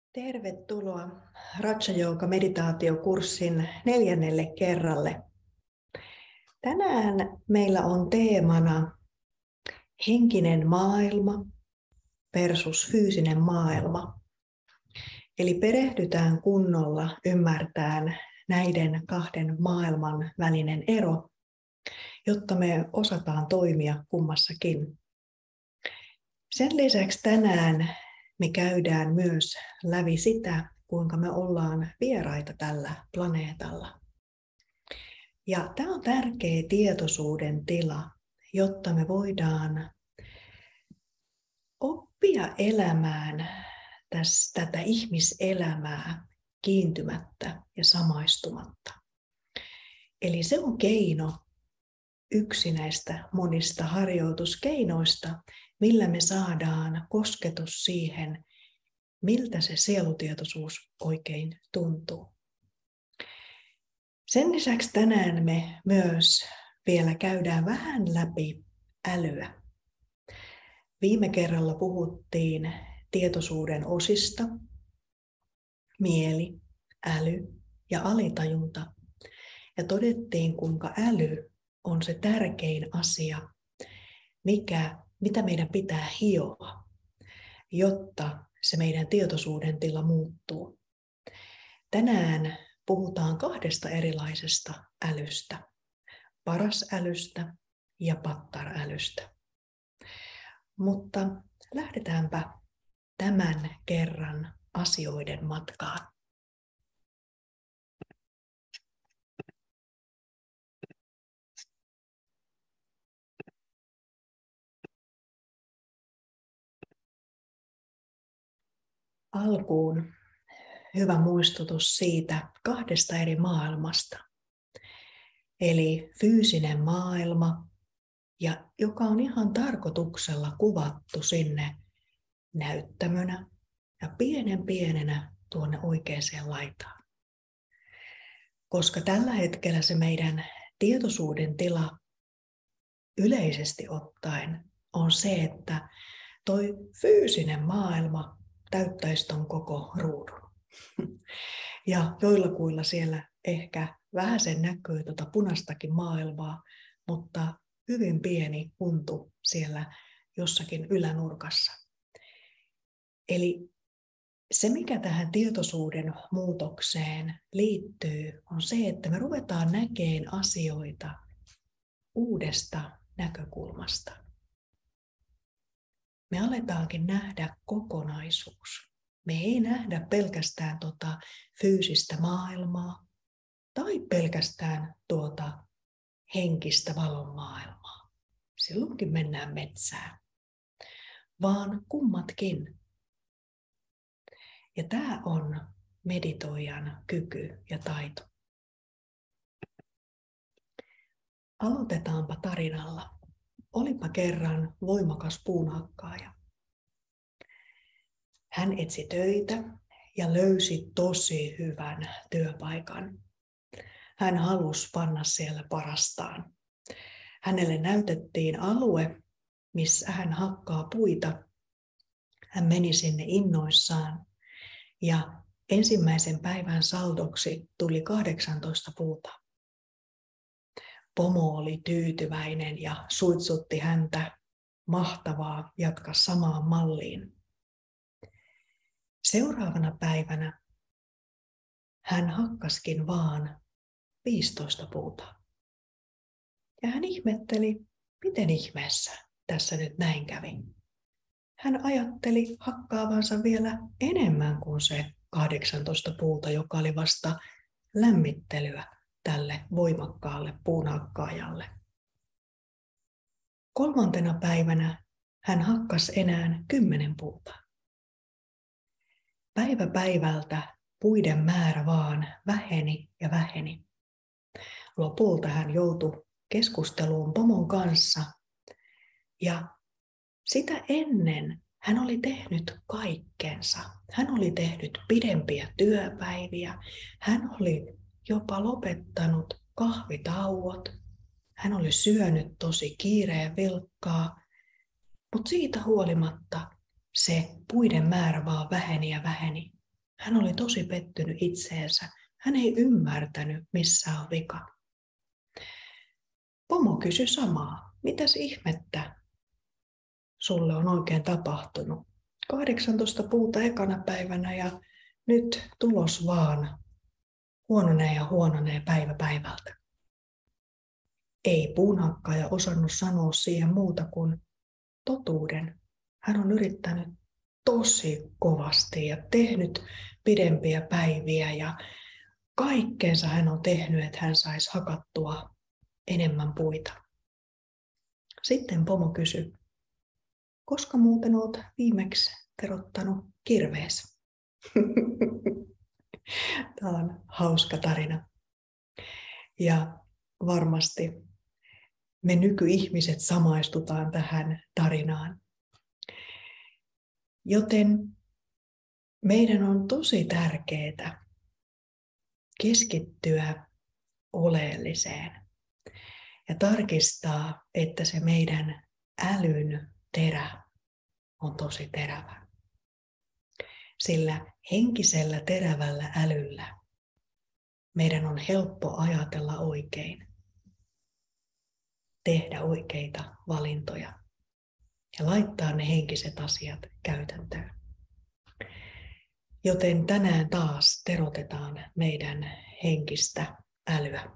Tervetuloa Raja Yoga meditaatiokurssin 4. kerralle. Tänään meillä on teemana henkinen maailma versus fyysinen maailma. Eli perehdytään kunnolla ymmärtämään näiden kahden maailman välinen ero, jotta me osataan toimia kummassakin. Sen lisäksi tänään me käydään myös läpi sitä, kuinka me ollaan vieraita tällä planeetalla. Ja tämä on tärkeä tietoisuuden tila, jotta me voidaan oppia elämään tätä ihmiselämää kiintymättä ja samaistumatta. Eli se on keino, yksi näistä monista harjoituskeinoista, millä me saadaan kosketus siihen, miltä se sielutietoisuus oikein tuntuu. Sen lisäksi tänään me myös vielä käydään vähän läpi älyä. Viime kerralla puhuttiin tietoisuuden osista, mieli, äly ja alitajunta. Ja todettiin, kuinka äly on se tärkein asia, mitä meidän pitää hioa, jotta se meidän tietoisuuden tila muuttuu. Tänään puhutaan kahdesta erilaisesta älystä, paras-älystä ja pattar-älystä. Mutta lähdetäänpä tämän kerran asioiden matkaan. Alkuun hyvä muistutus siitä kahdesta eri maailmasta. Eli fyysinen maailma, joka on ihan tarkoituksella kuvattu sinne näyttämönä ja pienenä tuonne oikeaan laitaan. Koska tällä hetkellä se meidän tietoisuuden tila yleisesti ottaen on se, että toi fyysinen maailma täyttäisi ton koko ruudun. Ja joillakuilla siellä ehkä vähäsen näkyy punaistakin maailmaa, mutta hyvin pieni puntu siellä jossakin ylänurkassa. Eli se, mikä tähän tietoisuuden muutokseen liittyy, on se, että me ruvetaan näkemään asioita uudesta näkökulmasta. Me aletaankin nähdä kokonaisuus. Me ei nähdä pelkästään fyysistä maailmaa tai pelkästään henkistä valon maailmaa. Silloinkin mennään metsään, vaan kummatkin. Ja tämä on meditoijan kyky ja taito. Aloitetaanpa tarinalla. Olipa kerran voimakas puunhakkaaja. Hän etsi töitä ja löysi tosi hyvän työpaikan. Hän halusi panna siellä parastaan. Hänelle näytettiin alue, missä hän hakkaa puita. Hän meni sinne innoissaan ja ensimmäisen päivän saldoksi tuli 18 puuta. Pomo oli tyytyväinen ja suitsutti häntä. Mahtavaa, jatka samaan malliin. Seuraavana päivänä hän hakkaskin vaan 15 puuta. Ja hän ihmetteli, miten ihmeessä tässä nyt näin kävi. Hän ajatteli hakkaavansa vielä enemmän kuin se 18 puuta, joka oli vasta lämmittelyä tälle voimakkaalle puunhakkaajalle. 3. päivänä hän hakkas enää 10 puuta. Päivä päivältä puiden määrä vaan väheni ja väheni. Lopulta hän joutui keskusteluun pomon kanssa ja sitä ennen hän oli tehnyt kaikkensa. Hän oli tehnyt pidempiä työpäiviä. Hän oli jopa lopettanut kahvitauot. Hän oli syönyt tosi kiireen vilkkaa. Mutta siitä huolimatta se puiden määrä vaan väheni ja väheni. Hän oli tosi pettynyt itseensä. Hän ei ymmärtänyt, missä on vika. Pomo kysyi samaa. Mitäs ihmettä sulle on oikein tapahtunut? 18 puuta ekana päivänä ja nyt tulos vaan huononee ja huononee päivä päivältä. Ei puunhakkaaja osannut sanoa siihen muuta kuin totuuden. Hän on yrittänyt tosi kovasti ja tehnyt pidempiä päiviä ja kaikkeensa hän on tehnyt, että hän saisi hakattua enemmän puita. Sitten pomo kysyi, koska muuten olet viimeksi terottanut kirvees? Tämä on hauska tarina. Ja varmasti me nykyihmiset samaistutaan tähän tarinaan. Joten meidän on tosi tärkeää keskittyä oleelliseen ja tarkistaa, että se meidän älyn terä on tosi terävä. Sillä henkisellä terävällä älyllä meidän on helppo ajatella oikein, tehdä oikeita valintoja ja laittaa ne henkiset asiat käytäntöön. Joten tänään taas terotetaan meidän henkistä älyä.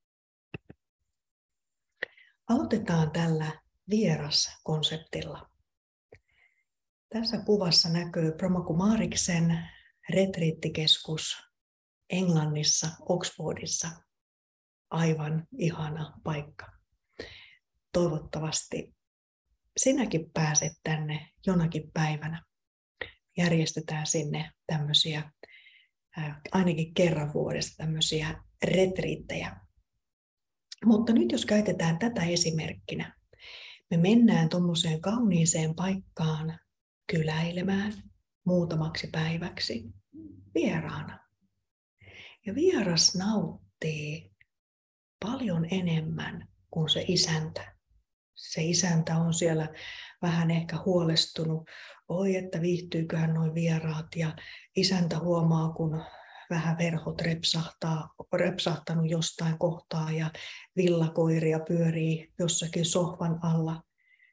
Aloitetaan tällä vieras-konseptilla. Tässä kuvassa näkyy Brahmakumariksen retriittikeskus Englannissa, Oxfordissa. Aivan ihana paikka. Toivottavasti sinäkin pääset tänne jonakin päivänä. Järjestetään sinne tämmöisiä, ainakin kerran vuodessa tämmöisiä retriittejä. Mutta nyt jos käytetään tätä esimerkkinä, me mennään tuommoiseen kauniiseen paikkaan kyläilemään muutamaksi päiväksi vieraana. Ja vieras nauttii paljon enemmän kuin se isäntä. Se isäntä on siellä vähän ehkä huolestunut. Oi, että viihtyyköhän nuo vieraat. Ja isäntä huomaa, kun vähän verhot repsahtanut jostain kohtaa ja villakoiria pyörii jossakin sohvan alla.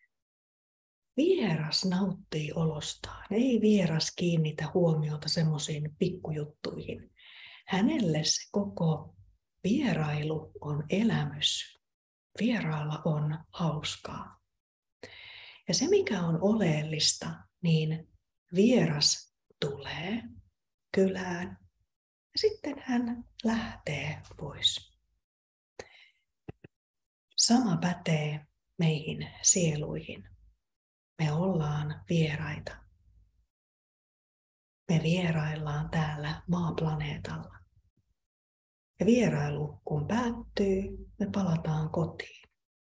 Vieras nauttii olostaan. Ei vieras kiinnitä huomiota semmoisiin pikkujuttuihin. Hänelle se koko vierailu on elämys. Vierailla on hauskaa. Ja se, mikä on oleellista, niin vieras tulee kylään ja sitten hän lähtee pois. Sama pätee meihin sieluihin. Me ollaan vieraita. Me vieraillaan täällä maaplaneetalla. Ja vierailu kun päättyy, me palataan kotiin.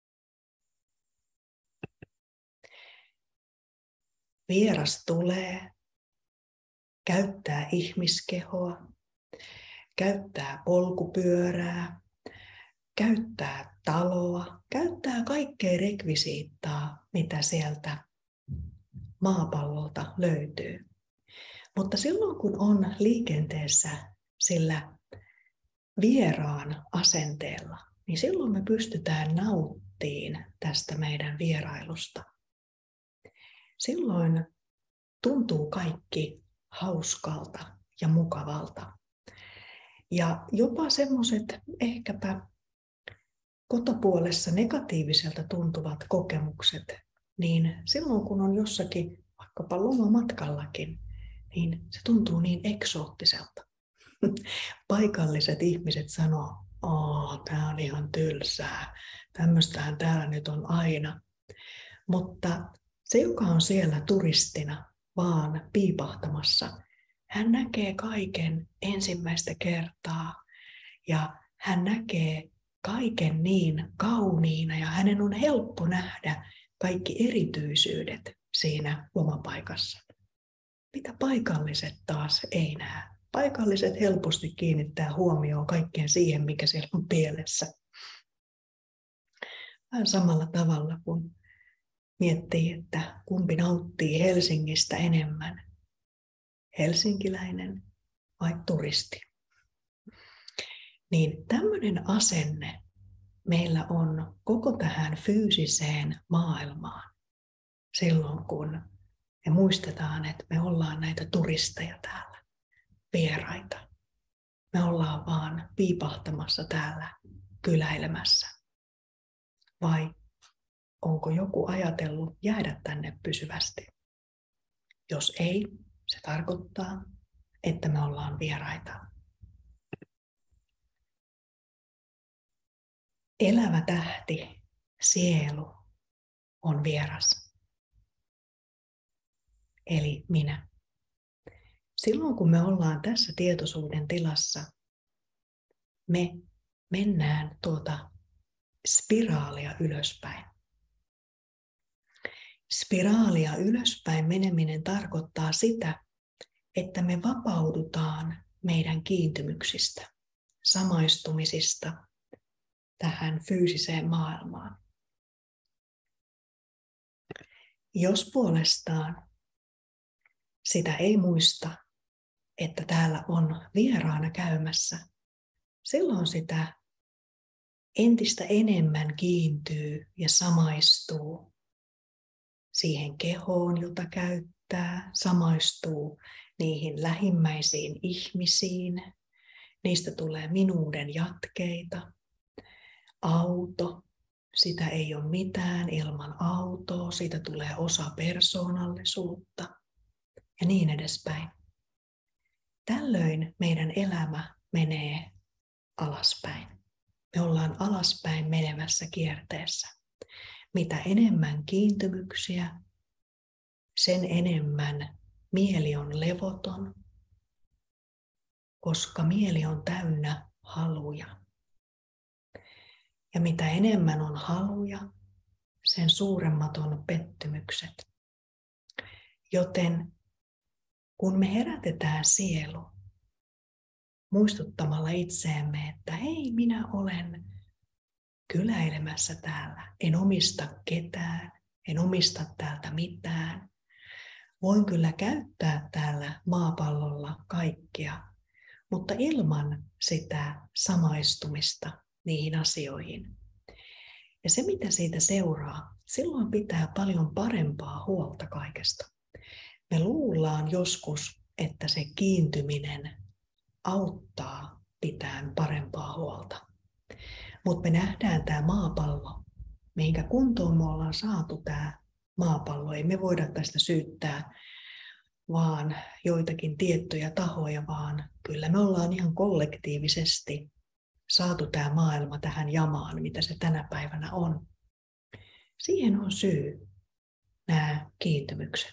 Vieras tulee, käyttää ihmiskehoa, käyttää polkupyörää, käyttää taloa, käyttää kaikkea rekvisiittaa, mitä sieltä maapallolta löytyy. Mutta silloin kun on liikenteessä sillä vieraan asenteella, niin silloin me pystytään nauttimaan tästä meidän vierailusta. Silloin tuntuu kaikki hauskalta ja mukavalta. Ja jopa semmoiset ehkäpä kotopuolessa negatiiviselta tuntuvat kokemukset, niin silloin kun on jossakin vaikkapa lomamatkallakin, niin se tuntuu niin eksoottiselta. Paikalliset ihmiset sanoo, tämä on ihan tylsää, tämmöistähän täällä nyt on aina. Mutta se, joka on siellä turistina vaan piipahtamassa, hän näkee kaiken ensimmäistä kertaa ja hän näkee kaiken niin kauniina ja hänen on helppo nähdä kaikki erityisyydet siinä lomapaikassa. Mitä paikalliset taas ei näe. Paikalliset helposti kiinnittää huomioon kaikkeen siihen, mikä siellä on pielessä. Vähän samalla tavalla kun miettii, että kumpi nauttii Helsingistä enemmän. Helsinkiläinen vai turisti. Niin tämmöinen asenne meillä on koko tähän fyysiseen maailmaan silloin, kun me muistetaan, että me ollaan näitä turisteja täällä, vieraita. Me ollaan vaan piipahtamassa täällä kyläilemässä. Vai onko joku ajatellut jäädä tänne pysyvästi? Jos ei, se tarkoittaa, että me ollaan vieraita. Elävä tähti, sielu, on vieras. Eli minä. Silloin kun me ollaan tässä tietoisuuden tilassa, me mennään tuota spiraalia ylöspäin. Spiraalia ylöspäin meneminen tarkoittaa sitä, että me vapaudutaan meidän kiintymyksistä, samaistumisista tähän fyysiseen maailmaan. Jos puolestaan sitä ei muista, että täällä on vieraana käymässä, silloin sitä entistä enemmän kiintyy ja samaistuu siihen kehoon, jota käyttää, samaistuu niihin lähimmäisiin ihmisiin. Niistä tulee minuuden jatkeita. Auto, sitä ei ole mitään ilman autoa, siitä tulee osa persoonallisuutta ja niin edespäin. Tällöin meidän elämä menee alaspäin. Me ollaan alaspäin menevässä kierteessä. Mitä enemmän kiintymyksiä, sen enemmän mieli on levoton, koska mieli on täynnä haluja. Ja mitä enemmän on haluja, sen suuremmat on pettymykset. Joten kun me herätetään sielu muistuttamalla itseemme, että hei, minä olen kyläilemässä täällä, en omista ketään, en omista täältä mitään. Voin kyllä käyttää täällä maapallolla kaikkea, mutta ilman sitä samaistumista niihin asioihin. Ja se, mitä siitä seuraa, silloin pitää paljon parempaa huolta kaikesta. Me luullaan joskus, että se kiintyminen auttaa pitämään parempaa huolta. Mutta me nähdään tämä maapallo, minkä kuntoon me ollaan saatu tämä maapallo. Ei me voida tästä syyttää vaan joitakin tiettyjä tahoja, vaan kyllä me ollaan ihan kollektiivisesti saatu tämä maailma tähän jamaan, mitä se tänä päivänä on. Siihen on syy nämä kiintymykset.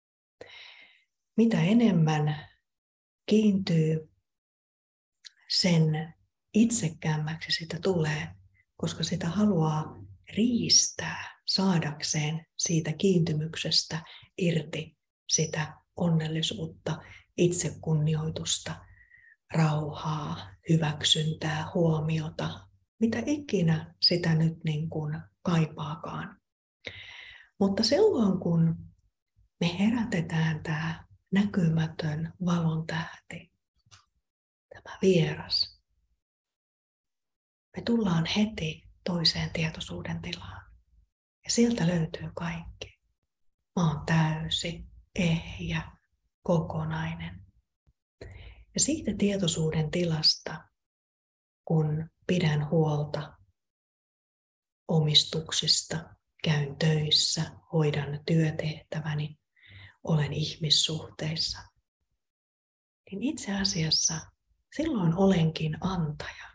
Mitä enemmän kiintyy, sen itsekkäämmäksi sitä tulee, koska sitä haluaa riistää saadakseen siitä kiintymyksestä irti sitä onnellisuutta, itsekunnioitusta, rauhaa, hyväksyntää, huomiota, mitä ikinä sitä nyt niin kuin kaipaakaan. Mutta silloin kun me herätetään tämä näkymätön valon tähti, tämä vieras, me tullaan heti toiseen tietoisuuden tilaan. Ja sieltä löytyy kaikki. Mä oon täysi, ehjä, kokonainen. Ja siitä tietoisuuden tilasta, kun pidän huolta omistuksista, käyn töissä, hoidan työtehtäväni, olen ihmissuhteissa, niin itse asiassa silloin olenkin antaja.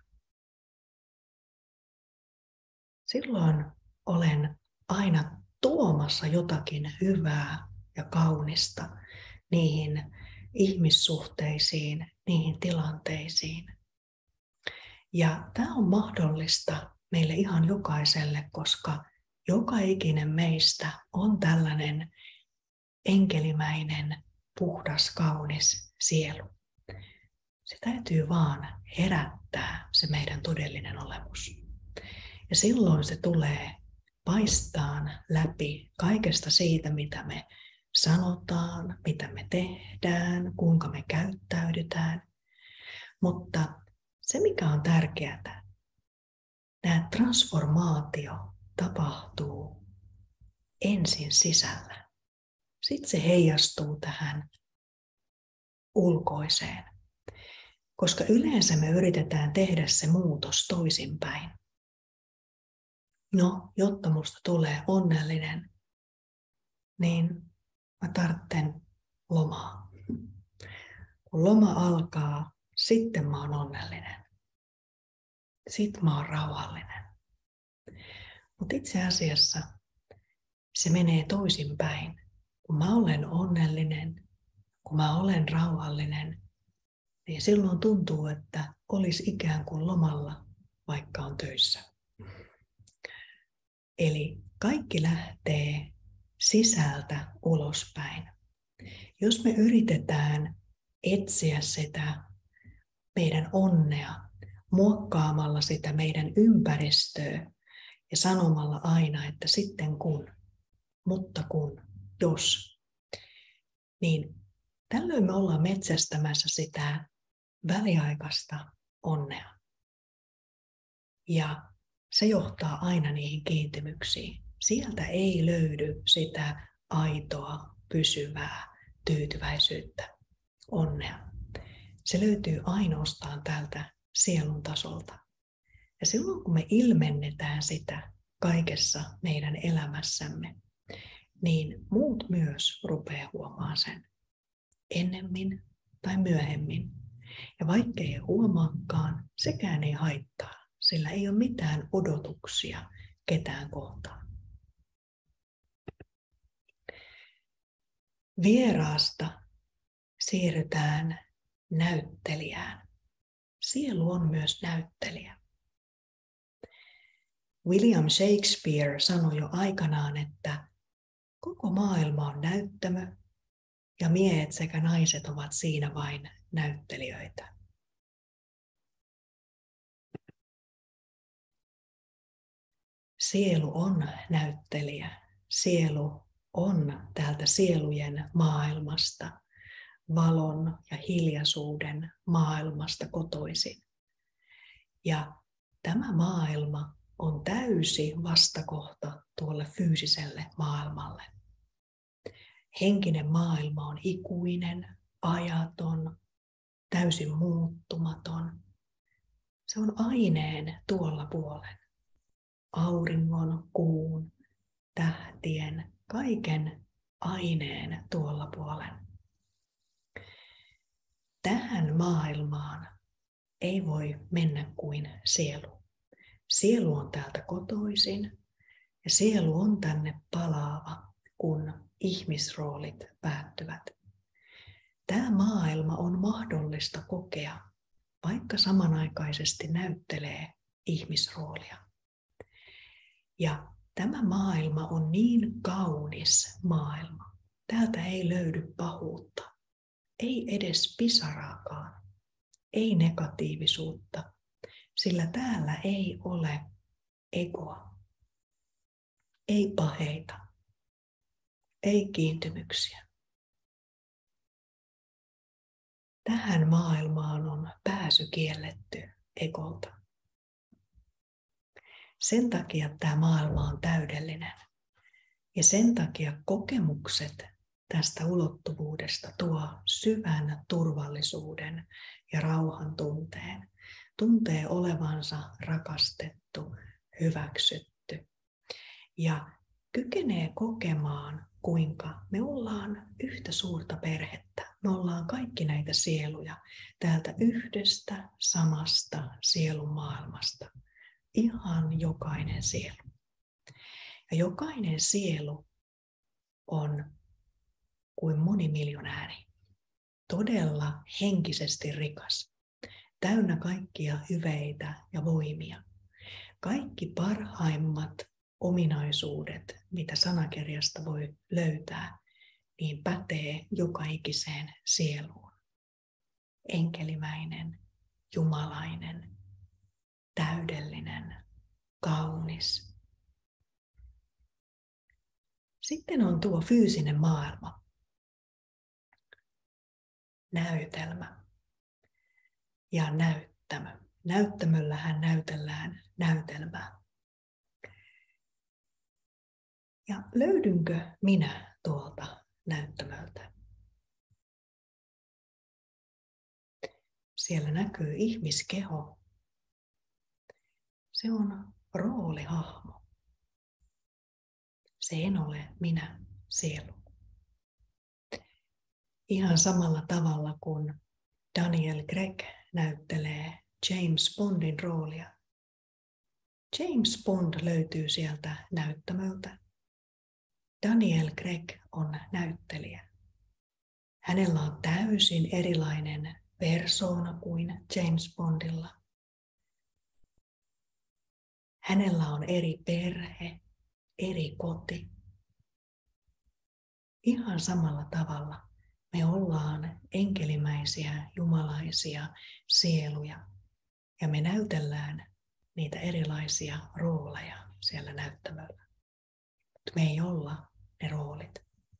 Silloin olen aina tuomassa jotakin hyvää ja kaunista niihin ihmissuhteisiin, niihin tilanteisiin. Ja tämä on mahdollista meille ihan jokaiselle, koska joka ikinen meistä on tällainen enkelimäinen, puhdas, kaunis sielu. Se täytyy vaan herättää se meidän todellinen olemus. Ja silloin se tulee paistaan läpi kaikesta siitä, mitä me sanotaan, mitä me tehdään, kuinka me käyttäydytään. Mutta se, mikä on tärkeää, tämä transformaatio tapahtuu ensin sisällä. Sitten se heijastuu tähän ulkoiseen. Koska yleensä me yritetään tehdä se muutos toisinpäin. No, jotta musta tulee onnellinen, niin mä tarvitsen lomaa. Kun loma alkaa, sitten mä oon onnellinen. Sitten mä oon rauhallinen. Mutta itse asiassa se menee toisinpäin. Kun mä olen onnellinen, kun mä olen rauhallinen, niin silloin tuntuu, että olisi ikään kuin lomalla, vaikka on töissä. Eli kaikki lähtee sisältä ulospäin. Jos me yritetään etsiä sitä meidän onnea, muokkaamalla sitä meidän ympäristöä ja sanomalla aina, että sitten kun, mutta kun, jos, niin tällöin me ollaan metsästämässä sitä väliaikaista onnea. Ja se johtaa aina niihin kiintymyksiin. Sieltä ei löydy sitä aitoa, pysyvää tyytyväisyyttä, onnea. Se löytyy ainoastaan tältä sielun tasolta. Ja silloin kun me ilmennetään sitä kaikessa meidän elämässämme, niin muut myös rupeaa huomaamaan sen ennemmin tai myöhemmin. Ja vaikkei huomaakaan, sekään ei haittaa, sillä ei ole mitään odotuksia ketään kohtaan. Vieraasta siirrytään näyttelijään. Sielu on myös näyttelijä. William Shakespeare sanoi jo aikanaan, että koko maailma on näyttämö ja miehet sekä naiset ovat siinä vain näyttelijöitä. Sielu on näyttelijä. Sielu on täältä sielujen maailmasta, valon ja hiljaisuuden maailmasta kotoisin. Ja tämä maailma on täysi vastakohta tuolle fyysiselle maailmalle. Henkinen maailma on ikuinen, ajaton, täysin muuttumaton. Se on aineen tuolla puolen. Auringon, kuun, tähtien, kaiken aineen tuolla puolen. Tähän maailmaan ei voi mennä kuin sielu. Sielu on täältä kotoisin ja sielu on tänne palaava, kun ihmisroolit päättyvät. Tämä maailma on mahdollista kokea, vaikka samanaikaisesti näyttelee ihmisroolia. Ja tämä maailma on niin kaunis maailma. Täältä ei löydy pahuutta, ei edes pisaraakaan, ei negatiivisuutta, sillä täällä ei ole egoa, ei paheita, ei kiintymyksiä. Tähän maailmaan on pääsy kielletty egolta. Sen takia tämä maailma on täydellinen. Ja sen takia kokemukset tästä ulottuvuudesta tuo syvän turvallisuuden ja rauhan tunteen. Tuntee olevansa rakastettu, hyväksytty. Ja kykenee kokemaan, kuinka me ollaan yhtä suurta perhettä. Me ollaan kaikki näitä sieluja täältä yhdestä samasta sielun maailmasta. Ihan jokainen sielu. Ja jokainen sielu on kuin monimiljonääri. Todella henkisesti rikas. Täynnä kaikkia hyveitä ja voimia. Kaikki parhaimmat ominaisuudet, mitä sanakirjasta voi löytää, niin pätee joka ikiseen sieluun. Enkelimäinen, jumalainen, täydellinen, kaunis. Sitten on tuo fyysinen maailma, näytelmä. ja näyttämö. Näyttämöllähän näytellään näytelmää. Ja löydynkö minä tuolta näyttämöltä? Siellä näkyy ihmiskeho. Se on roolihahmo. Se en ole minä, sielu. Ihan samalla tavalla kuin Daniel Craig näyttelee James Bondin roolia. James Bond löytyy sieltä näyttämöltä. Daniel Craig on näyttelijä. Hänellä on täysin erilainen persoona kuin James Bondilla. Hänellä on eri perhe, eri koti. Ihan samalla tavalla me ollaan enkelimäisiä, jumalaisia sieluja ja me näytellään niitä erilaisia rooleja siellä näyttämöllä. Mutta me ei olla ne roolit.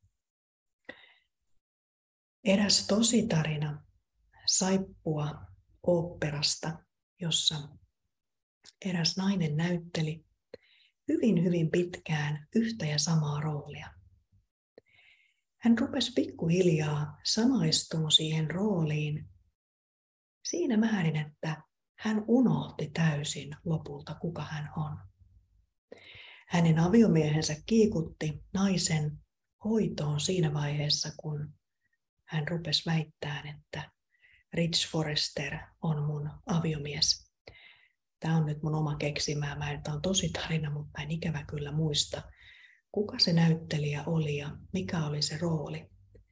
Eräs tositarina Saippua oopperasta, jossa eräs nainen näytteli hyvin pitkään yhtä ja samaa roolia. Hän rupesi pikkuhiljaa samaistumaan siihen rooliin siinä määrin, että hän unohti täysin lopulta, kuka hän on. Hänen aviomiehensä kiikutti naisen hoitoon siinä vaiheessa, kun hän rupesi väittämään, että Rich Forrester on mun aviomies. Tämä on nyt mun oma keksimää. Tämä on tosi tarina, mutta en ikävä kyllä muista, kuka se näyttelijä oli ja mikä oli se rooli.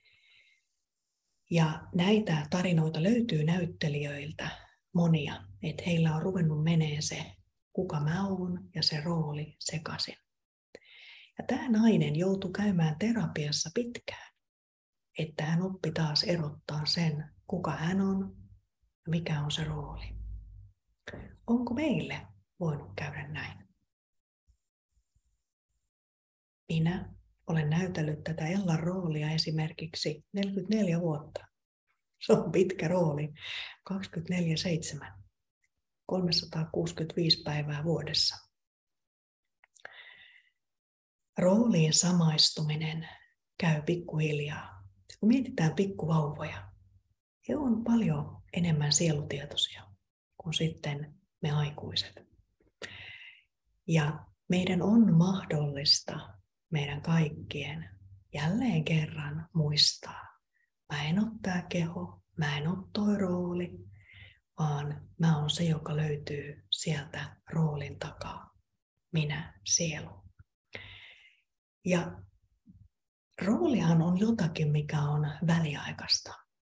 Ja näitä tarinoita löytyy näyttelijöiltä monia, että heillä on ruvennut menee se, kuka mä oon ja se rooli sekaisin. Ja tämä nainen joutui käymään terapiassa pitkään, että hän oppi taas erottaa sen, kuka hän on ja mikä on se rooli. Onko meille voinut käydä näin? Minä olen näytellyt tätä Ellan roolia esimerkiksi 44 vuotta. Se on pitkä rooli, 24/7, 365 päivää vuodessa. Rooliin samaistuminen käy pikkuhiljaa. Kun mietitään pikkuvauvoja, he on paljon enemmän sielutietoisia kuin sitten me aikuiset. Ja meidän on mahdollista meidän kaikkien jälleen kerran muistaa. Mä en ole tämä keho, mä en ole toi rooli, vaan mä oon se, joka löytyy sieltä roolin takaa. Minä, sielu. Ja roolihan on jotakin, mikä on väliaikaista.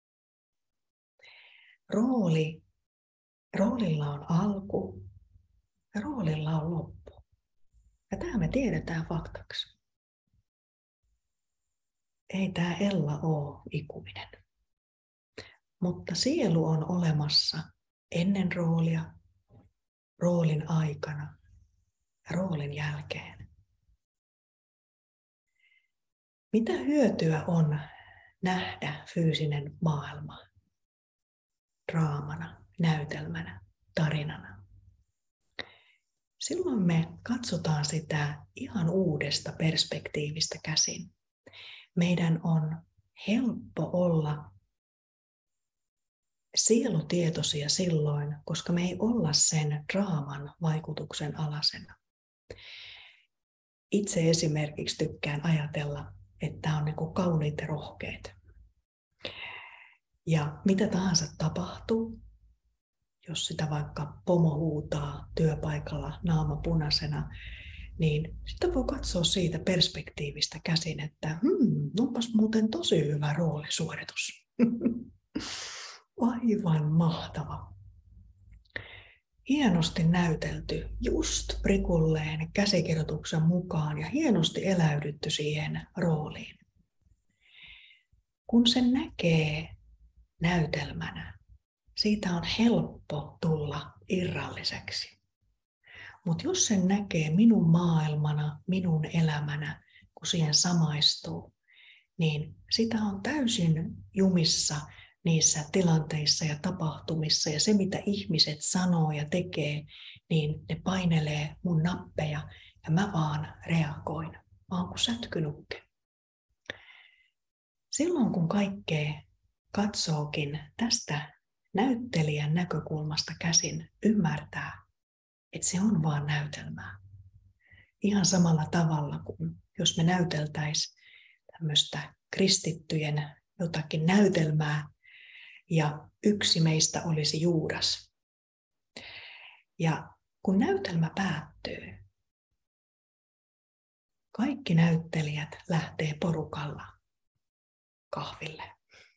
Roolilla on alku ja roolilla on loppu. Ja tämä me tiedetään faktaksi. Ei tämä Ella ole ikuinen. Mutta sielu on olemassa ennen roolia, roolin aikana ja roolin jälkeen. Mitä hyötyä on nähdä fyysinen maailma draamana, näytelmänä, tarinana? Silloin me katsotaan sitä ihan uudesta perspektiivistä käsin. Meidän on helppo olla sielutietoisia silloin, koska me ei olla sen draaman vaikutuksen alasena. Itse esimerkiksi tykkään ajatella, että on niin kuin kauniit ja rohkeat. Ja mitä tahansa tapahtuu, jos sitä vaikka pomo huutaa työpaikalla naama punaisena, niin sitä voi katsoa siitä perspektiivistä käsin, että onpas muuten tosi hyvä roolisuoritus. Aivan mahtava. Hienosti näytelty, just prikulleen käsikirjoituksen mukaan ja hienosti eläydytty siihen rooliin. Kun sen näkee näytelmänä, siitä on helppo tulla irralliseksi. Mutta jos sen näkee minun maailmana, minun elämänä, kun siihen samaistuu, niin sitä on täysin jumissa niissä tilanteissa ja tapahtumissa ja se, mitä ihmiset sanoo ja tekee, niin ne painelee mun nappeja ja mä vaan reagoin. Mä oon kuin sätkynukke. Silloin kun kaikkea katsookin tästä näyttelijän näkökulmasta käsin, ymmärtää, että se on vaan näytelmää. Ihan samalla tavalla kuin jos me näyteltäisiin tämmöistä kristittyjen jotakin näytelmää ja yksi meistä olisi Juudas. Ja kun näytelmä päättyy, kaikki näyttelijät lähtee porukalla kahville.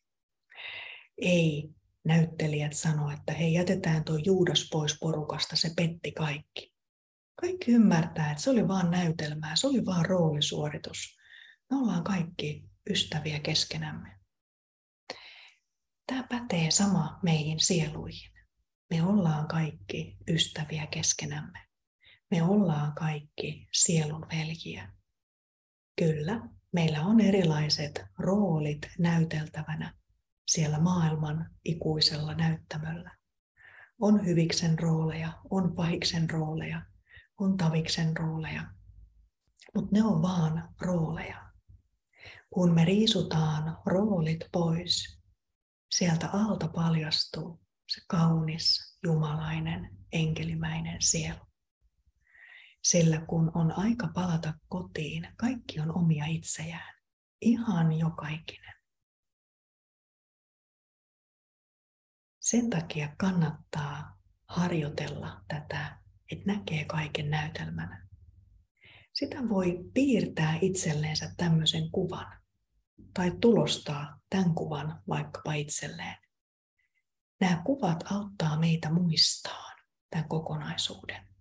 Ei näyttelijät sano, että hei, jätetään tuo Juudas pois porukasta, se petti kaikki. Kaikki ymmärtää, että se oli vaan näytelmää, se oli vaan roolisuoritus. Me ollaan kaikki ystäviä keskenämme. Tämä pätee sama meihin sieluihin. Me ollaan kaikki ystäviä keskenämme. Me ollaan kaikki sielun veljiä. Kyllä, meillä on erilaiset roolit näyteltävänä siellä maailman ikuisella näyttämöllä. On hyviksen rooleja, on pahiksen rooleja, on taviksen rooleja, mutta ne on vaan rooleja. Kun me riisutaan roolit pois, sieltä alta paljastuu se kaunis, jumalainen, enkelimäinen sielu. Sillä kun on aika palata kotiin, kaikki on omia itsejään. Ihan jokaikinen. Sen takia kannattaa harjoitella tätä, että näkee kaiken näytelmänä. Sitä voi piirtää itselleensä tämmöisen kuvan tai tulostaa tämän kuvan vaikkapa itselleen. Nämä kuvat auttaa meitä muistamaan tämän kokonaisuuden.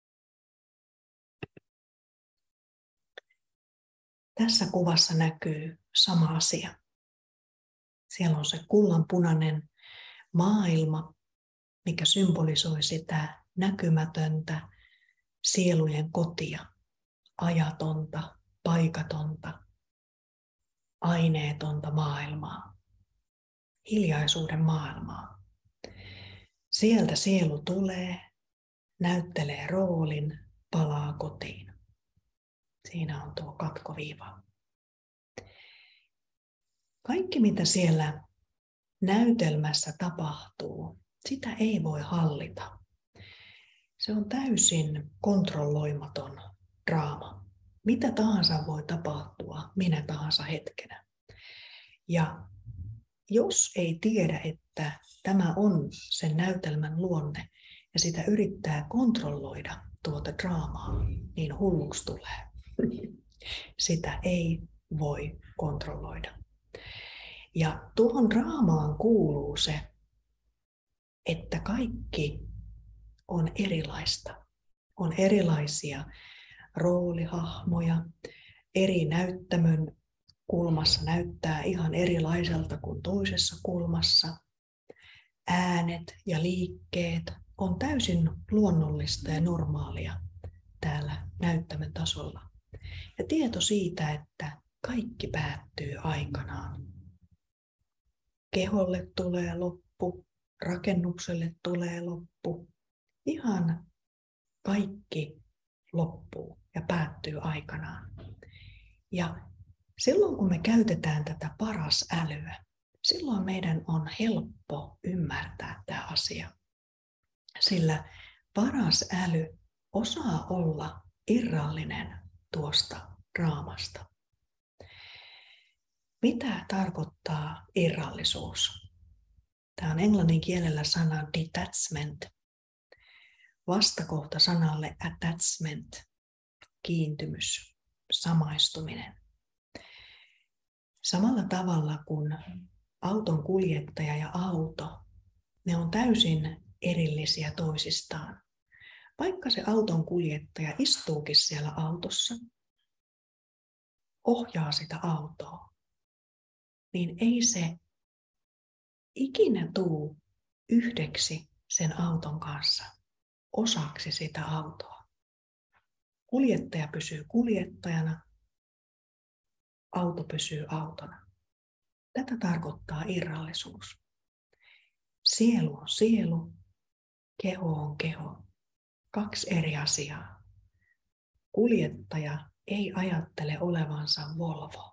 Tässä kuvassa näkyy sama asia. Siellä on se kullanpunainen maailma, mikä symbolisoi sitä näkymätöntä sielujen kotia, ajatonta, paikatonta, aineetonta maailmaa, hiljaisuuden maailmaa. Sieltä sielu tulee, näyttelee roolin, palaa kotiin. Siinä on tuo katkoviiva. Kaikki mitä siellä näytelmässä tapahtuu, sitä ei voi hallita. Se on täysin kontrolloimaton draama. Mitä tahansa voi tapahtua minä tahansa hetkenä. Ja jos ei tiedä, että tämä on sen näytelmän luonne ja sitä yrittää kontrolloida tuota draamaa, niin hulluksi tulee. Sitä ei voi kontrolloida. Ja tuohon draamaan kuuluu se, että kaikki on erilaista. On erilaisia roolihahmoja. Eri näyttämön kulmassa näyttää ihan erilaiselta kuin toisessa kulmassa. Äänet ja liikkeet on täysin luonnollista ja normaalia täällä näyttämön tasolla. Ja tieto siitä, että kaikki päättyy aikanaan. Keholle tulee loppu, rakennukselle tulee loppu. Ihan kaikki loppuu ja päättyy aikanaan. Ja silloin kun me käytetään tätä paras älyä, silloin meidän on helppo ymmärtää tämä asia. Sillä paras äly osaa olla irrallinen tuosta draamasta. Mitä tarkoittaa irrallisuus? Tämä on englannin kielellä sana detachment. Vastakohta sanalle attachment, kiintymys, samaistuminen. Samalla tavalla kuin auton kuljettaja ja auto, ne on täysin erillisiä toisistaan. Vaikka se auton kuljettaja istuukin siellä autossa, ohjaa sitä autoa, niin ei se ikinä tule yhdeksi sen auton kanssa, osaksi sitä autoa. Kuljettaja pysyy kuljettajana, auto pysyy autona. Tätä tarkoittaa irrallisuus. Sielu on sielu, keho on keho. 2 eri asiaa. Kuljettaja ei ajattele olevansa Volvo.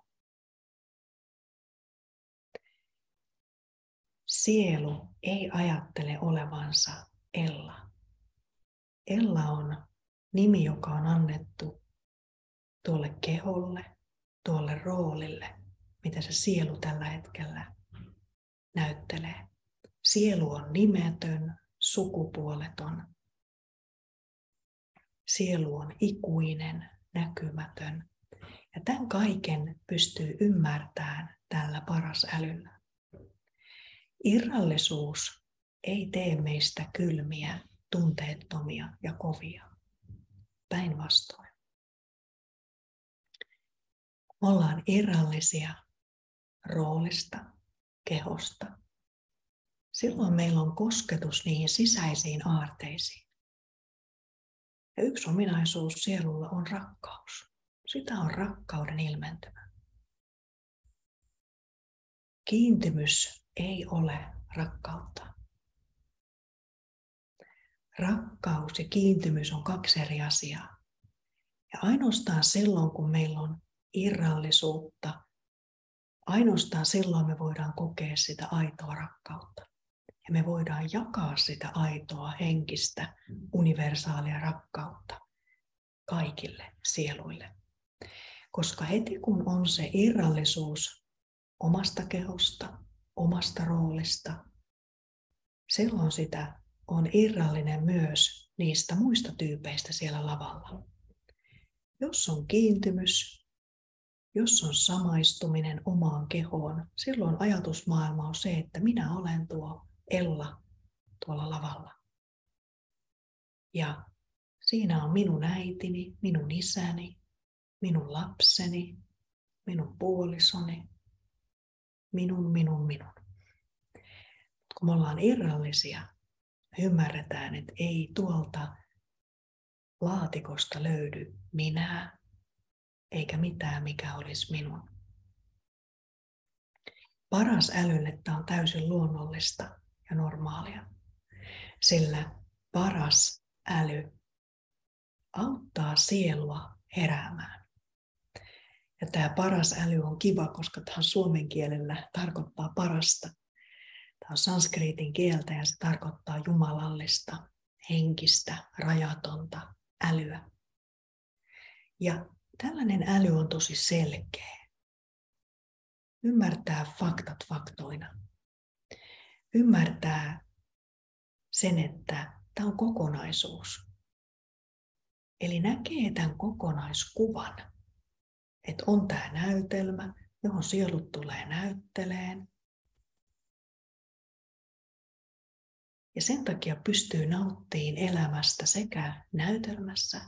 Sielu ei ajattele olevansa Ella. Ella on nimi, joka on annettu tuolle keholle, tuolle roolille, mitä se sielu tällä hetkellä näyttelee. Sielu on nimetön, sukupuoleton. Sielu on ikuinen, näkymätön. Ja tämän kaiken pystyy ymmärtämään tällä paras-älyllä. Irrallisuus ei tee meistä kylmiä, tunteettomia ja kovia. Päinvastoin. Ollaan irrallisia roolista, kehosta. Silloin meillä on kosketus niihin sisäisiin aarteisiin. Ja yksi ominaisuus sielulla on rakkaus. Sitä on rakkauden ilmentymä. Kiintymys ei ole rakkautta. Rakkaus ja kiintymys on 2 eri asiaa. Ja ainoastaan silloin, kun meillä on irrallisuutta, ainoastaan silloin me voidaan kokea sitä aitoa rakkautta. Ja me voidaan jakaa sitä aitoa, henkistä, universaalia rakkautta kaikille sieluille. Koska heti kun on se irrallisuus omasta kehosta, omasta roolista, silloin sitä on irrallinen myös niistä muista tyypeistä siellä lavalla. Jos on kiintymys, jos on samaistuminen omaan kehoon, silloin ajatusmaailma on se, että minä olen tuo Ella tuolla lavalla. Ja siinä on minun äitini, minun isäni, minun lapseni, minun puolisoni, minun. Kun me ollaan irrallisia, me ymmärretään, että ei tuolta laatikosta löydy minä, eikä mitään, mikä olisi minun. Paras-älylle tämä on täysin luonnollista ja normaalia, sillä paras äly auttaa sielua heräämään. Ja tämä paras äly on kiva, koska tämä suomen kielellä tarkoittaa parasta. Tämä on sanskriitin kieltä ja se tarkoittaa jumalallista, henkistä, rajatonta älyä. Ja tällainen äly on tosi selkeä. Ymmärtää faktat faktoina. Ymmärtää sen, että tämä on kokonaisuus. Eli näkee tämän kokonaiskuvan. Että on tämä näytelmä, johon sielut tulee näytteleen. Ja sen takia pystyy nauttimaan elämästä sekä näytelmässä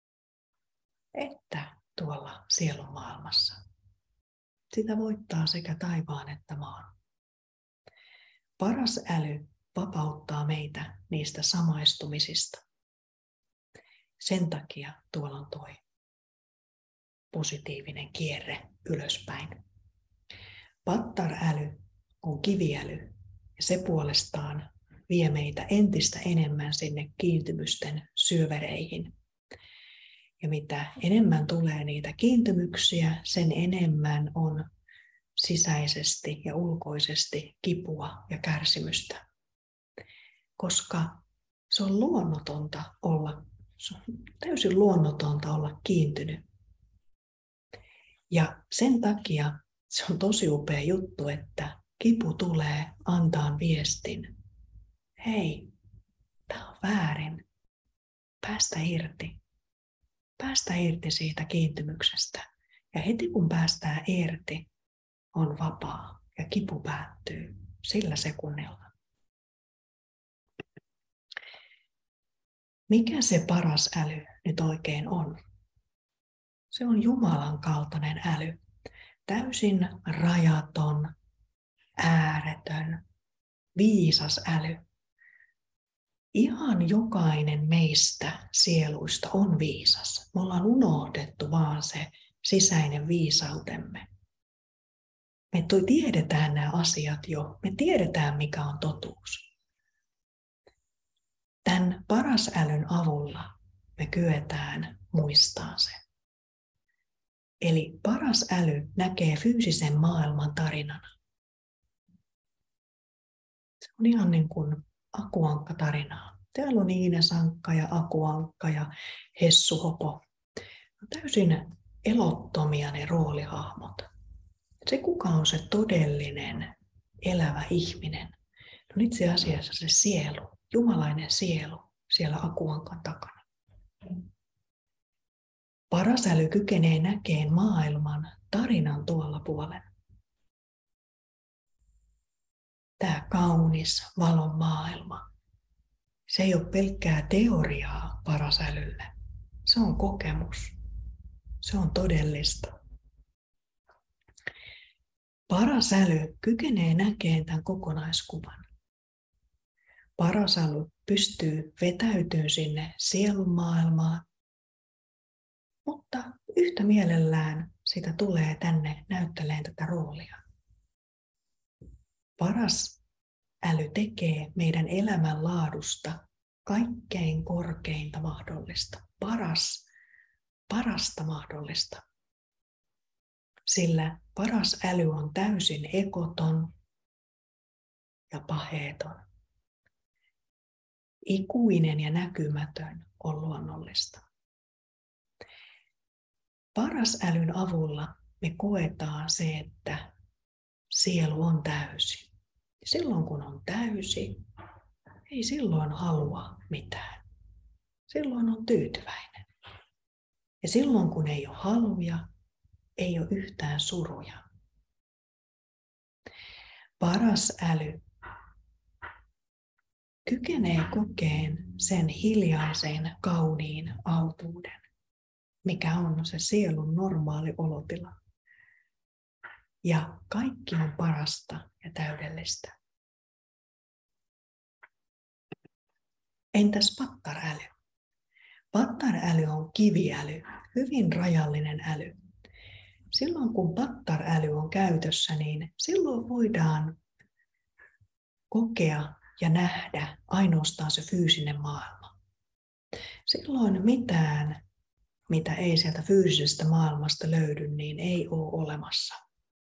että tuolla sielun maailmassa. Sitä voittaa sekä taivaan että maan. Paras äly vapauttaa meitä niistä samaistumisista. Sen takia tuolla on toi positiivinen kierre ylöspäin. Pattar-äly on kiviäly ja se puolestaan vie meitä entistä enemmän sinne kiintymysten syövereihin. Ja mitä enemmän tulee niitä kiintymyksiä, sen enemmän on sisäisesti ja ulkoisesti kipua ja kärsimystä. Koska se on luonnotonta olla, se on täysin luonnotonta olla kiintynyt. Ja sen takia se on tosi upea juttu, että kipu tulee antaa viestin. Hei, tämä on väärin. Päästä irti. Päästä irti siitä kiintymyksestä. Ja heti kun päästään irti, on vapaa ja kipu päättyy sillä sekunnilla. Mikä se paras äly nyt oikein on? Se on Jumalan kaltainen äly. Täysin rajaton, ääretön, viisas äly. Ihan jokainen meistä sieluista on viisas. Me ollaan unohdettu vaan se sisäinen viisautemme. Me tiedetään nämä asiat jo. Me tiedetään, mikä on totuus. Tämän paras älyn avulla me kyetään muistamaan sen. Eli paras äly näkee fyysisen maailman tarinana. Se on ihan niin kuin Akuankka-tarinaa. Täällä on Iinesankka ja Akuankka ja Hessuhopo. Täysin elottomia ne roolihahmot. Se, kuka on se todellinen elävä ihminen, on itse asiassa se sielu, jumalainen sielu siellä Akuankan takana. Paras äly kykenee näkemään maailman tarinan tuolla puolella. Tämä kaunis valon maailma, se ei ole pelkkää teoriaa paras älylle. Se on kokemus. Se on todellista. Paras äly kykenee näkemään tämän kokonaiskuvan. Paras äly pystyy vetäytymään sinne sielun maailmaan, mutta yhtä mielellään sitä tulee tänne näyttelemään tätä roolia. Paras äly tekee meidän elämänlaadusta kaikkein korkeinta mahdollista, parasta mahdollista. Sillä paras äly on täysin ekoton ja paheeton. Ikuinen ja näkymätön on luonnollista. Paras älyn avulla me koetaan se, että sielu on täysi. Silloin kun on täysi, ei silloin halua mitään. Silloin on tyytyväinen. Ja silloin kun ei ole haluja, ei ole yhtään suruja. Paras äly kykenee kokeen sen hiljaisen, kauniin autuuden, mikä on se sielun normaali olotila. Ja kaikki on parasta ja täydellistä. Entäs pattar-äly? Pattar-äly on kiviäly, hyvin rajallinen äly. Silloin kun pattar-äly on käytössä, niin silloin voidaan kokea ja nähdä ainoastaan se fyysinen maailma. Silloin mitään, mitä ei sieltä fyysisestä maailmasta löydy, niin ei ole olemassa.